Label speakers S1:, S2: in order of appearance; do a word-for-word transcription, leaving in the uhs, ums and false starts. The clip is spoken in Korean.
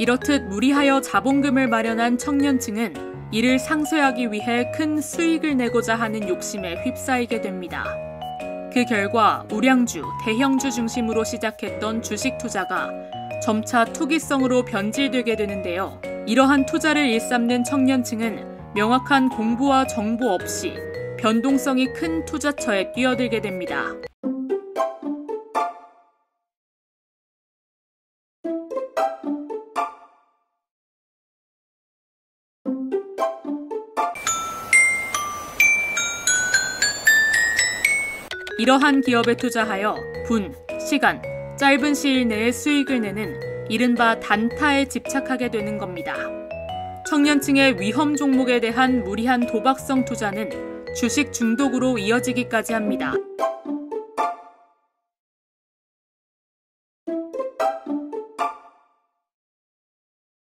S1: 이렇듯 무리하여 자본금을 마련한 청년층은 이를 상쇄하기 위해 큰 수익을 내고자 하는 욕심에 휩싸이게 됩니다. 그 결과 우량주, 대형주 중심으로 시작했던 주식 투자가 점차 투기성으로 변질되게 되는데요. 이러한 투자를 일삼는 청년층은 명확한 공부와 정보 없이 변동성이 큰 투자처에 뛰어들게 됩니다. 이러한 기업에 투자하여 분, 시간, 짧은 시일 내에 수익을 내는 이른바 단타에 집착하게 되는 겁니다. 청년층의 위험 종목에 대한 무리한 도박성 투자는 주식 중독으로 이어지기까지 합니다.